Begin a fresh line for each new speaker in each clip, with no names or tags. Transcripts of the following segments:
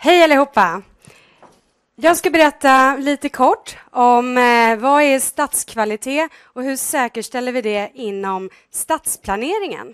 Hej allihopa! Jag ska berätta lite kort om vad är stadskvalitet och hur säkerställer vi det inom stadsplaneringen.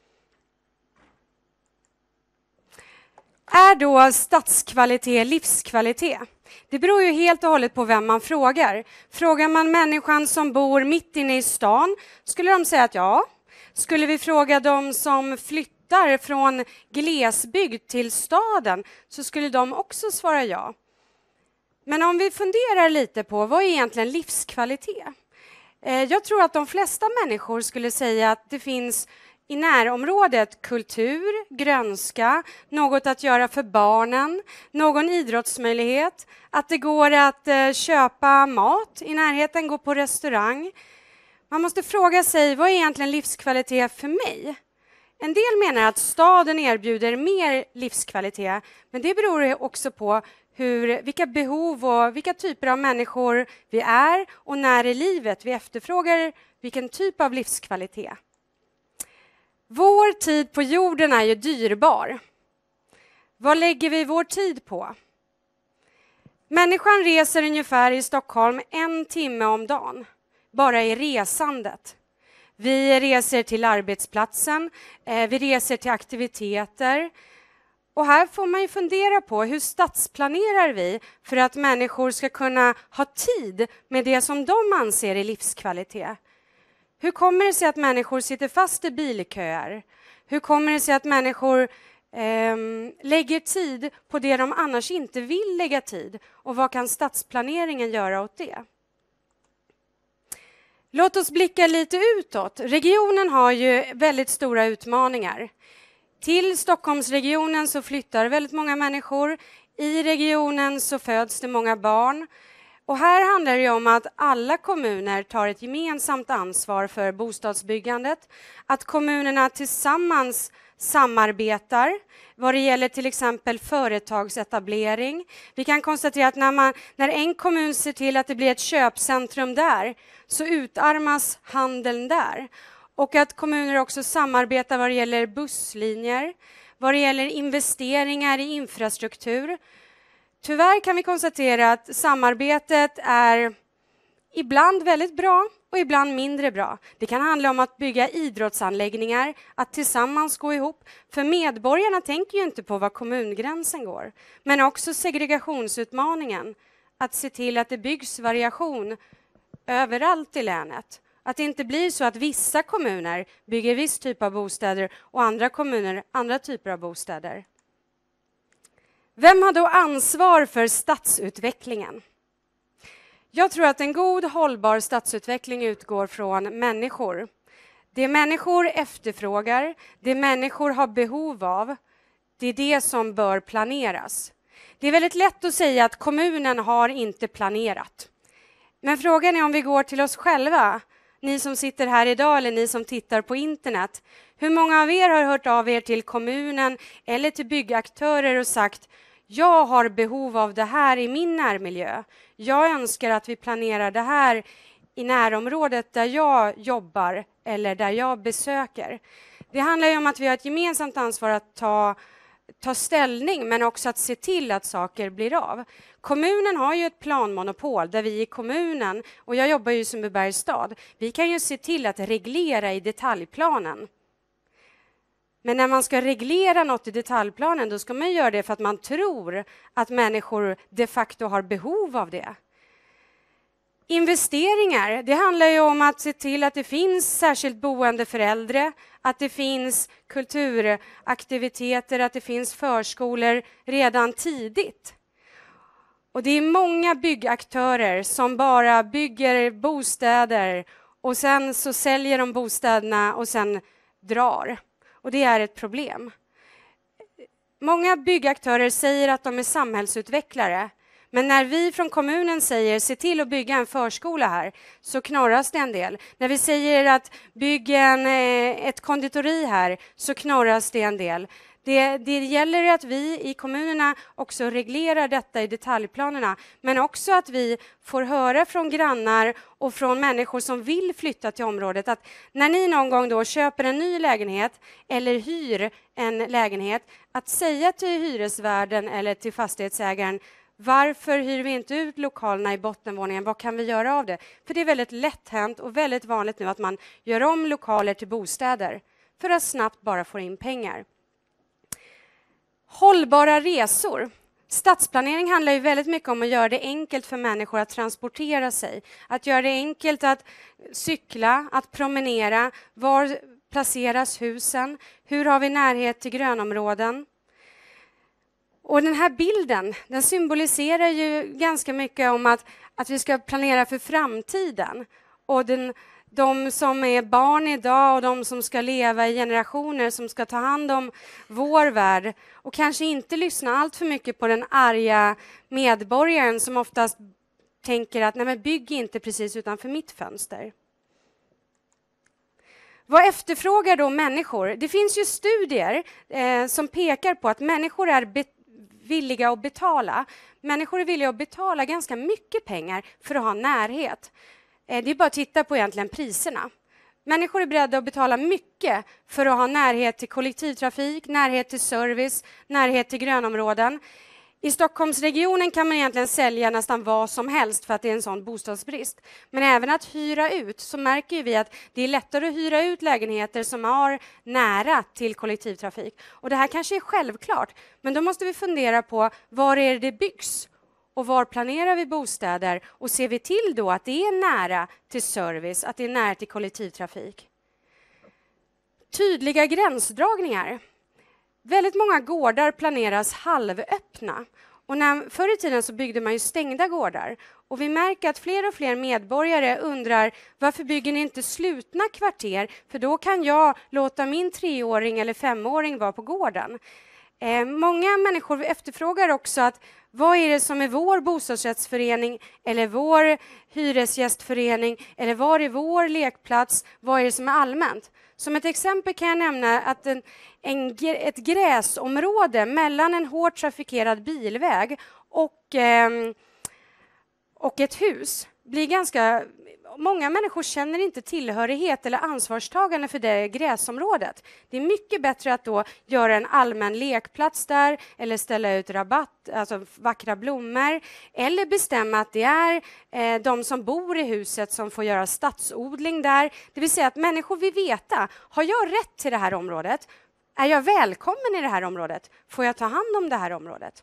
Är då stadskvalitet livskvalitet? Det beror ju helt och hållet på vem man frågar. Frågar man människan som bor mitt inne i stan skulle de säga att ja. Skulle vi fråga de som flyttar från glesbygd till staden så skulle de också svara ja. Men om vi funderar lite på vad är egentligen livskvalitet? Jag tror att de flesta människor skulle säga att det finns i närområdet kultur, grönska, något att göra för barnen, någon idrottsmöjlighet, att det går att köpa mat i närheten, gå på restaurang. Man måste fråga sig, vad är egentligen livskvalitet för mig? En del menar att staden erbjuder mer livskvalitet, men det beror också på vilka behov och vilka typer av människor vi är och när i livet vi efterfrågar vilken typ av livskvalitet. Vår tid på jorden är ju dyrbar. Vad lägger vi vår tid på? Människan reser ungefär i Stockholm 1 timme om dagen, bara i resandet. Vi reser till arbetsplatsen, vi reser till aktiviteter. Och här får man ju fundera på hur stadsplanerar vi för att människor ska kunna ha tid med det som de anser är livskvalitet. Hur kommer det sig att människor sitter fast i bilköer? Hur kommer det sig att människor lägger tid på det de annars inte vill lägga tid? Och vad kan stadsplaneringen göra åt det? Låt oss blicka lite utåt. Regionen har ju väldigt stora utmaningar. Till Stockholmsregionen så flyttar väldigt många människor. I regionen så föds det många barn. Och här handlar det om att alla kommuner tar ett gemensamt ansvar för bostadsbyggandet. Att kommunerna tillsammans samarbetar vad det gäller till exempel företagsetablering. Vi kan konstatera att när en kommun ser till att det blir ett köpcentrum där så utarmas handeln där. Och att kommuner också samarbetar vad det gäller busslinjer, vad det gäller investeringar i infrastruktur. Tyvärr kan vi konstatera att samarbetet är ibland väldigt bra och ibland mindre bra. Det kan handla om att bygga idrottsanläggningar, att tillsammans gå ihop. För medborgarna tänker ju inte på var kommungränsen går. Men också segregationsutmaningen, att se till att det byggs variation överallt i länet. Att det inte blir så att vissa kommuner bygger viss typ av bostäder och andra kommuner andra typer av bostäder. Vem har då ansvar för stadsutvecklingen? Jag tror att en god hållbar stadsutveckling utgår från människor. Det människor efterfrågar, det människor har behov av, det är det som bör planeras. Det är väldigt lätt att säga att kommunen har inte planerat. Men frågan är om vi går till oss själva. Ni som sitter här idag eller ni som tittar på internet. Hur många av er har hört av er till kommunen eller till byggaktörer och sagt jag har behov av det här i min närmiljö. Jag önskar att vi planerar det här i närområdet där jag jobbar eller där jag besöker. Det handlar ju om att vi har ett gemensamt ansvar att ta ställning men också att se till att saker blir av. Kommunen har ju ett planmonopol där vi i kommunen, och jag jobbar ju i Sundbybergs stad, vi kan ju se till att reglera i detaljplanen. Men när man ska reglera något i detaljplanen då ska man göra det för att man tror att människor de facto har behov av det. Investeringar, det handlar ju om att se till att det finns särskilt boende för äldre, att det finns kulturaktiviteter, att det finns förskolor redan tidigt. Och det är många byggaktörer som bara bygger bostäder och sen så säljer de bostäderna och sen drar. Och det är ett problem. Många byggaktörer säger att de är samhällsutvecklare. Men när vi från kommunen säger se till att bygga en förskola här så knorras det en del. När vi säger att bygga ett konditori här så knorras det en del. Det gäller att vi i kommunerna också reglerar detta i detaljplanerna, men också att vi får höra från grannar och från människor som vill flytta till området att när ni någon gång då köper en ny lägenhet eller hyr en lägenhet, att säga till hyresvärden eller till fastighetsägaren: varför hyr vi inte ut lokalerna i bottenvåningen? Vad kan vi göra av det? För det är väldigt lätt hänt och väldigt vanligt nu att man gör om lokaler till bostäder för att snabbt bara få in pengar. Hållbara resor. Stadsplanering handlar ju väldigt mycket om att göra det enkelt för människor att transportera sig. Att göra det enkelt att cykla, att promenera. Var placeras husen? Hur har vi närhet till grönområden? Och den här bilden, den symboliserar ju ganska mycket om att vi ska planera för framtiden. Och de som är barn idag och de som ska leva i generationer som ska ta hand om vår värld och kanske inte lyssna allt för mycket på den arga medborgaren som oftast tänker att nej, men bygg inte precis utanför mitt fönster. Vad efterfrågar då människor? Det finns ju studier som pekar på att människor är villiga att betala. Människor är villiga att betala ganska mycket pengar för att ha närhet. Det är bara att titta på egentligen priserna. Människor är beredda att betala mycket för att ha närhet till kollektivtrafik, närhet till service, närhet till grönområden. I Stockholmsregionen kan man egentligen sälja nästan vad som helst för att det är en sån bostadsbrist. Men även att hyra ut, så märker vi att det är lättare att hyra ut lägenheter som har nära till kollektivtrafik. Och det här kanske är självklart, men då måste vi fundera på var är det byggs? Och var planerar vi bostäder? Och ser vi till då att det är nära till service, att det är nära till kollektivtrafik? Tydliga gränsdragningar. Väldigt många gårdar planeras halvöppna. Och förr i tiden så byggde man ju stängda gårdar. Och vi märker att fler och fler medborgare undrar varför bygger ni inte slutna kvarter? För då kan jag låta min 3-åring eller 5-åring vara på gården. Många människor efterfrågar också att vad är det som är vår bostadsrättsförening eller vår hyresgästförening eller var är vår lekplats? Vad är det som är allmänt? Som ett exempel kan jag nämna att ett gräsområde mellan en hårt trafikerad bilväg och ett hus blir ganska... Många människor känner inte tillhörighet eller ansvarstagande för det gräsområdet. Det är mycket bättre att då göra en allmän lekplats där eller ställa ut alltså vackra blommor eller bestämma att det är de som bor i huset som får göra stadsodling där. Det vill säga att människor vill veta, har jag rätt till det här området? Är jag välkommen i det här området? Får jag ta hand om det här området?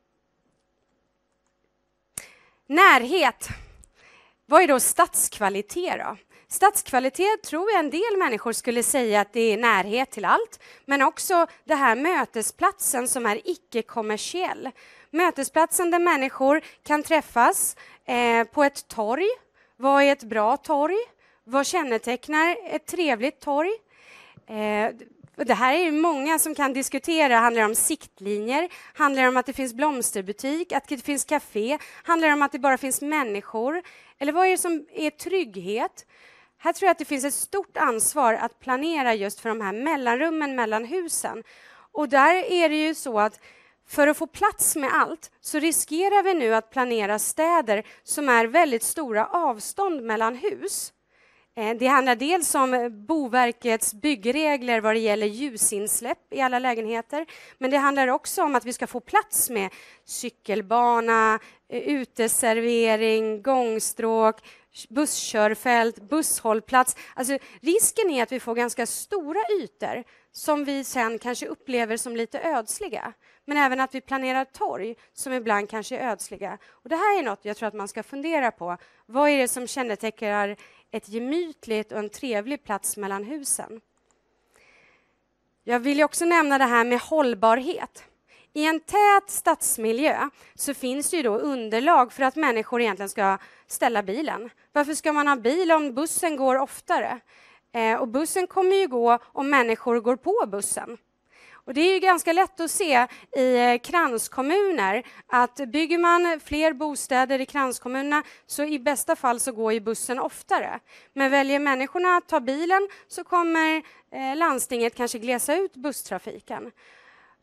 Närhet. Vad är då stadskvalitet då? Stadskvalitet tror jag en del människor skulle säga att det är närhet till allt, men också det här mötesplatsen som är icke-kommersiell. Mötesplatsen där människor kan träffas på ett torg. Vad är ett bra torg? Vad kännetecknar ett trevligt torg? Det här är ju många som kan diskutera. Handlar det om siktlinjer? Handlar det om att det finns blomsterbutik? Att det finns café? Handlar det om att det bara finns människor? Eller vad är det som är trygghet? Här tror jag att det finns ett stort ansvar att planera just för de här mellanrummen mellan husen. Och där är det ju så att för att få plats med allt så riskerar vi nu att planera städer som är väldigt stora avstånd mellan hus. Det handlar dels om Boverkets byggregler vad det gäller ljusinsläpp i alla lägenheter. Men det handlar också om att vi ska få plats med cykelbana, uteservering, gångstråk, busskörfält, busshållplats. Alltså, risken är att vi får ganska stora ytor som vi sen kanske upplever som lite ödsliga. Men även att vi planerar torg som ibland kanske är ödsliga. Och det här är något jag tror att man ska fundera på. Vad är det som kännetecknar ett gemytligt och en trevlig plats mellan husen? Jag vill också nämna det här med hållbarhet. I en tät stadsmiljö så finns det ju då underlag för att människor egentligen ska ställa bilen. Varför ska man ha bil om bussen går oftare? Och bussen kommer ju gå om människor går på bussen. Och det är ju ganska lätt att se i kranskommuner att bygger man fler bostäder i kranskommunerna så i bästa fall så går ju bussen oftare. Men väljer människorna att ta bilen så kommer landstinget kanske glesa ut busstrafiken.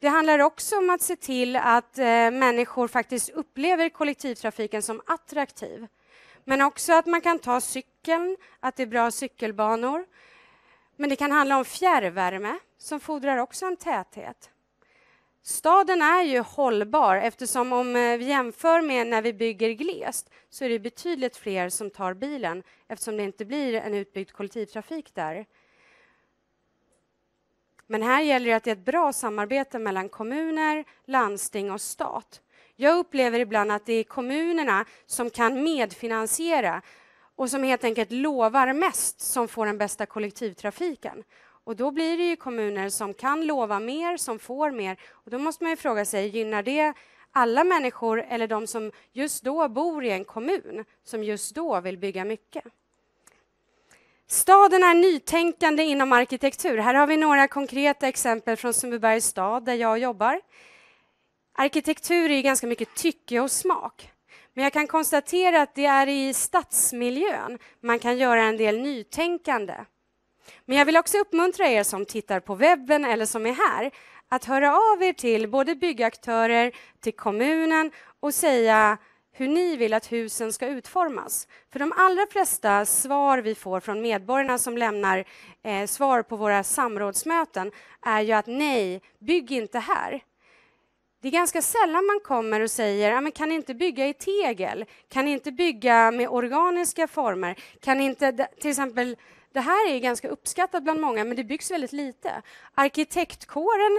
Det handlar också om att se till att människor faktiskt upplever kollektivtrafiken som attraktiv. Men också att man kan ta cykeln, att det är bra cykelbanor. Men det kan handla om fjärrvärme som fordrar också en täthet. Staden är ju hållbar eftersom om vi jämför med när vi bygger glest så är det betydligt fler som tar bilen eftersom det inte blir en utbyggd kollektivtrafik där. Men här gäller det att det är ett bra samarbete mellan kommuner, landsting och stat. Jag upplever ibland att det är kommunerna som kan medfinansiera och som helt enkelt lovar mest som får den bästa kollektivtrafiken. Och då blir det ju kommuner som kan lova mer, som får mer. Och då måste man ju fråga sig, gynnar det alla människor eller de som just då bor i en kommun som just då vill bygga mycket? Staden är nytänkande inom arkitektur. Här har vi några konkreta exempel från Sundbybergs stad där jag jobbar. Arkitektur är ju ganska mycket tycke och smak. Men jag kan konstatera att det är i stadsmiljön man kan göra en del nytänkande. Men jag vill också uppmuntra er som tittar på webben eller som är här att höra av er till både byggaktörer, till kommunen och säga hur ni vill att husen ska utformas. För de allra flesta svar vi får från medborgarna som lämnar svar på våra samrådsmöten är ju att nej, bygg inte här. Det är ganska sällan man kommer och säger, ja, men kan ni inte bygga i tegel? Kan ni inte bygga med organiska former? Kan ni inte, till exempel, det här är ganska uppskattat bland många, men det byggs väldigt lite. Arkitektkåren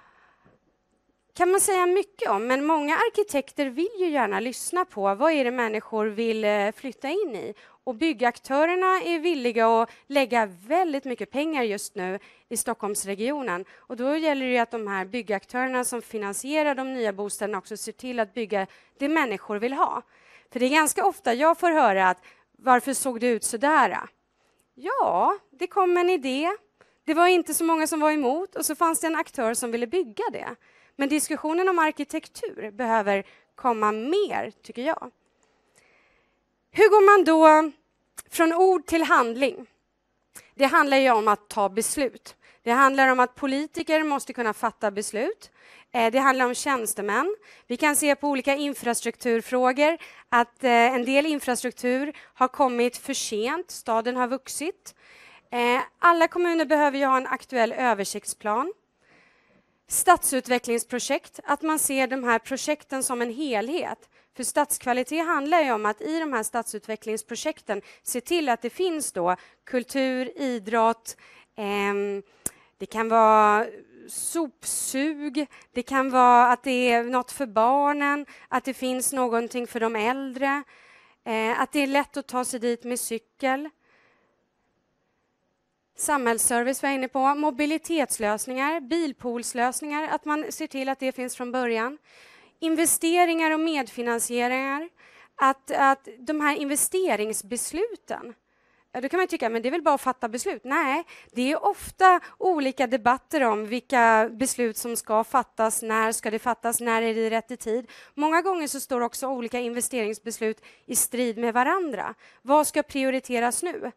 kan man säga mycket om, men många arkitekter vill ju gärna lyssna på vad är det människor vill flytta in i. Och byggaktörerna är villiga att lägga väldigt mycket pengar just nu i Stockholmsregionen. Och då gäller det att de här byggaktörerna som finansierar de nya bostäderna också ser till att bygga det människor vill ha. För det är ganska ofta jag får höra att varför såg det ut så där? Ja, det kom en idé. Det var inte så många som var emot och så fanns det en aktör som ville bygga det. Men diskussionen om arkitektur behöver komma mer, tycker jag. Hur går man då från ord till handling? Det handlar ju om att ta beslut. Det handlar om att politiker måste kunna fatta beslut. Det handlar om tjänstemän. Vi kan se på olika infrastrukturfrågor att en del infrastruktur har kommit för sent. Staden har vuxit. Alla kommuner behöver ju ha en aktuell översiktsplan. Stadsutvecklingsprojekt, att man ser de här projekten som en helhet. För stadskvalitet handlar ju om att i de här stadsutvecklingsprojekten se till att det finns då kultur, idrott, det kan vara sopsug, det kan vara att det är något för barnen, att det finns någonting för de äldre, att det är lätt att ta sig dit med cykel. Samhällsservice var jag inne på, mobilitetslösningar, bilpoolslösningar, att man ser till att det finns från början. Investeringar och medfinansieringar, att de här investeringsbesluten, ja, då kan man tycka, men det är väl bara att fatta beslut. Nej, det är ofta olika debatter om vilka beslut som ska fattas, när ska det fattas, när är det rätt i tid. Många gånger så står också olika investeringsbeslut i strid med varandra. Vad ska prioriteras nu?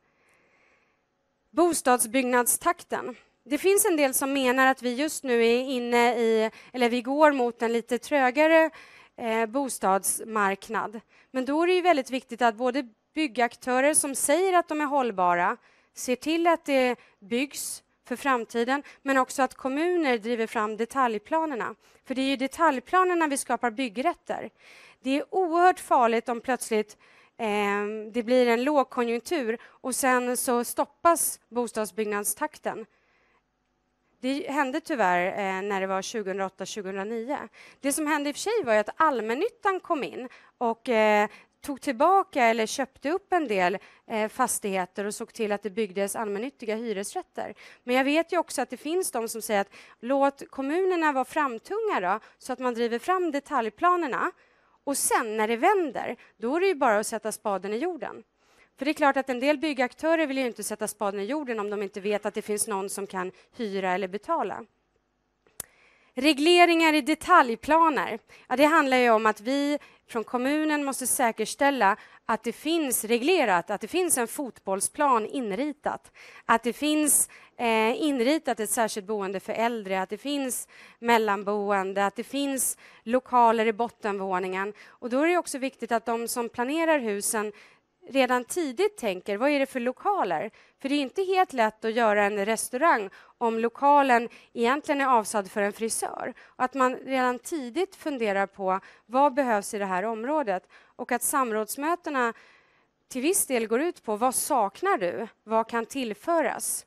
Bostadsbyggnadstakten. Det finns en del som menar att vi just nu är inne i, eller vi går mot en lite trögare bostadsmarknad. Men då är det ju väldigt viktigt att både byggaktörer som säger att de är hållbara ser till att det byggs för framtiden, men också att kommuner driver fram detaljplanerna. För det är ju detaljplanerna vi skapar byggrätter. Det är oerhört farligt om plötsligt det blir en lågkonjunktur och sen så stoppas bostadsbyggnadstakten. Det hände tyvärr när det var 2008-2009. Det som hände i och för sig var att allmännyttan kom in och tog tillbaka eller köpte upp en del fastigheter och såg till att det byggdes allmännyttiga hyresrätter. Men jag vet ju också att det finns de som säger att låt kommunerna vara framtunga då, så att man driver fram detaljplanerna. Och sen när det vänder, då är det ju bara att sätta spaden i jorden. För det är klart att en del byggaktörer vill ju inte sätta spaden i jorden om de inte vet att det finns någon som kan hyra eller betala. Regleringar i detaljplaner. Ja, det handlar ju om att vi från kommunen måste säkerställa att det finns reglerat, att det finns en fotbollsplan inritat, att det finns inritat ett särskilt boende för äldre, att det finns mellanboende, att det finns lokaler i bottenvåningen. Och då är det också viktigt att de som planerar husen redan tidigt tänker, vad är det för lokaler? För det är inte helt lätt att göra en restaurang om lokalen egentligen är avsatt för en frisör. Och att man redan tidigt funderar på vad behövs i det här området. Och att samrådsmötena till viss del går ut på vad saknar du? Vad kan tillföras?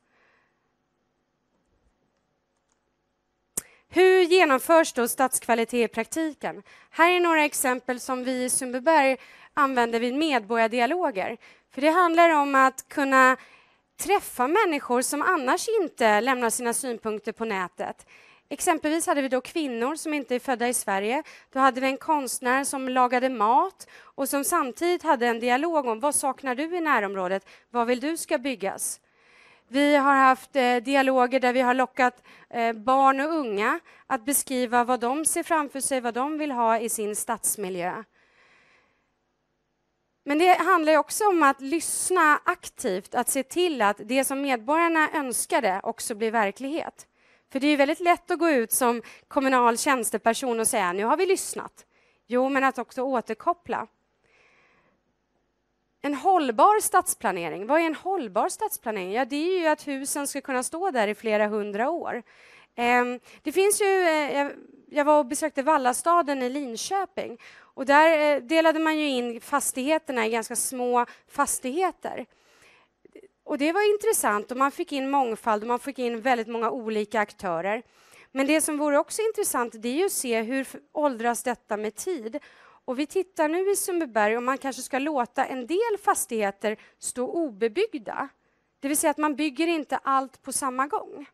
Hur genomförs då stadskvalitet i praktiken? Här är några exempel som vi i Sundbyberg använder vid medborgardialoger. För det handlar om att kunna träffa människor som annars inte lämnar sina synpunkter på nätet. Exempelvis hade vi då kvinnor som inte är födda i Sverige. Då hade vi en konstnär som lagade mat och som samtidigt hade en dialog om vad saknar du i närområdet? Vad vill du ska byggas? Vi har haft dialoger där vi har lockat barn och unga att beskriva vad de ser framför sig, vad de vill ha i sin stadsmiljö. Men det handlar också om att lyssna aktivt, att se till att det som medborgarna önskade också blir verklighet. För det är väldigt lätt att gå ut som kommunal tjänsteperson och säga nu har vi lyssnat. Jo, men att också återkoppla. En hållbar stadsplanering. Vad är en hållbar stadsplanering? Ja, det är ju att husen ska kunna stå där i flera 100 år. Det finns ju, jag var och besökte Vallastaden i Linköping och där delade man ju in fastigheterna i ganska små fastigheter. Och det var intressant och man fick in mångfald och man fick in väldigt många olika aktörer. Men det som vore också intressant det är ju att se hur åldras detta med tid. Och vi tittar nu i Sundbyberg om man kanske ska låta en del fastigheter stå obebyggda. Det vill säga att man bygger inte allt på samma gång.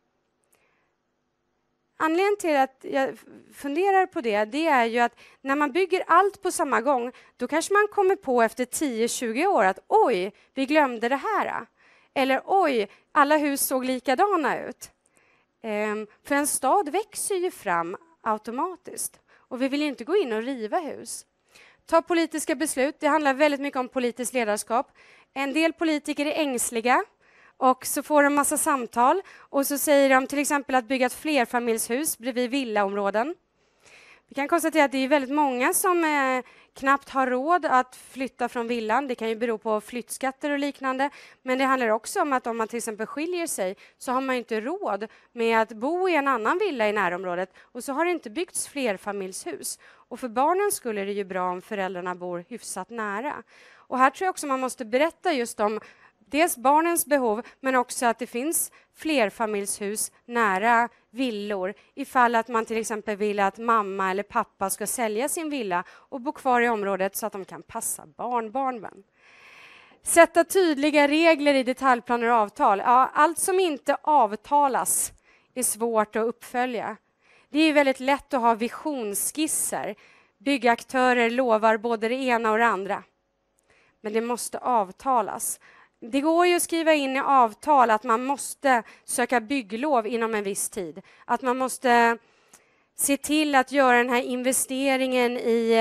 Anledningen till att jag funderar på det är ju att när man bygger allt på samma gång då kanske man kommer på efter 10-20 år att oj, vi glömde det här. Eller oj, alla hus såg likadana ut. För en stad växer ju fram automatiskt. Och vi vill inte gå in och riva hus. Ta politiska beslut. Det handlar väldigt mycket om politiskt ledarskap. En del politiker är ängsliga. Och så får de massa samtal. Och så säger de till exempel att bygga ett flerfamiljshus bredvid villaområden. Vi kan konstatera att det är väldigt många som knappt har råd att flytta från villan. Det kan ju bero på flyttskatter och liknande. Men det handlar också om att om man till exempel skiljer sig så har man inte råd med att bo i en annan villa i närområdet. Och så har det inte byggts flerfamiljshus. Och för barnen skulle det ju bra om föräldrarna bor hyfsat nära. Och här tror jag också man måste berätta just om dels barnens behov men också att det finns flerfamiljshus nära villor ifall att man till exempel vill att mamma eller pappa ska sälja sin villa och bo kvar i området så att de kan passa barnbarnen. Sätta tydliga regler i detaljplaner och avtal. Ja, allt som inte avtalas är svårt att uppfölja. Det är väldigt lätt att ha visionsskisser. Byggaktörer lovar både det ena och det andra. Men det måste avtalas. Det går ju att skriva in i avtal att man måste söka bygglov inom en viss tid. Att man måste se till att göra den här investeringen i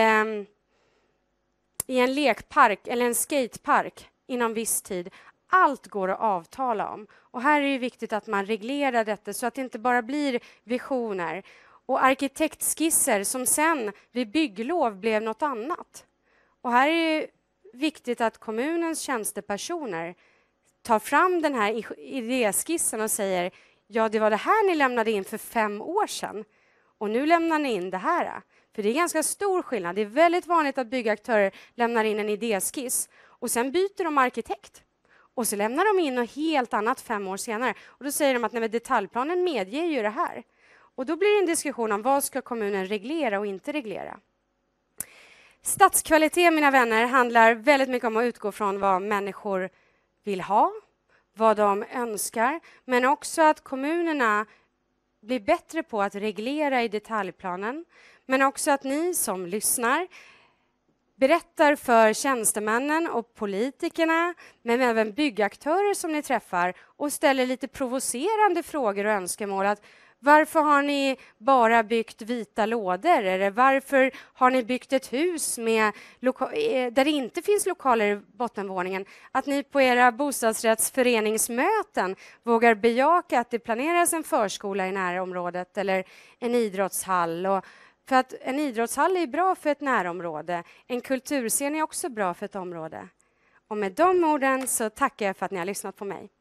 en lekpark eller en skatepark inom viss tid. Allt går att avtala om. Och här är det viktigt att man reglerar detta så att det inte bara blir visioner. Och arkitektskisser som sen vid bygglov blev något annat. Och här är det viktigt att kommunens tjänstepersoner tar fram den här idéskissen och säger ja, det var det här ni lämnade in för 5 år sedan och nu lämnar ni in det här. För det är ganska stor skillnad. Det är väldigt vanligt att byggaktörer lämnar in en idéskiss och sen byter de arkitekt. Och så lämnar de in något helt annat 5 år senare. Och då säger de att nej, detaljplanen medger ju det här. Och då blir det en diskussion om vad ska kommunen reglera och inte reglera. Stadskvalitet, mina vänner, handlar väldigt mycket om att utgå från vad människor vill ha, vad de önskar, men också att kommunerna blir bättre på att reglera i detaljplanen, men också att ni som lyssnar berättar för tjänstemännen och politikerna, men även byggaktörer som ni träffar och ställer lite provocerande frågor och önskemål. Att Varför har ni bara byggt vita lådor? Eller varför har ni byggt ett hus med där det inte finns lokaler i bottenvåningen? Att ni på era bostadsrättsföreningsmöten vågar bejaka att det planeras en förskola i närområdet eller en idrottshall. För att en idrottshall är bra för ett närområde. En kulturscen är också bra för ett område. Och med de orden så tackar jag för att ni har lyssnat på mig.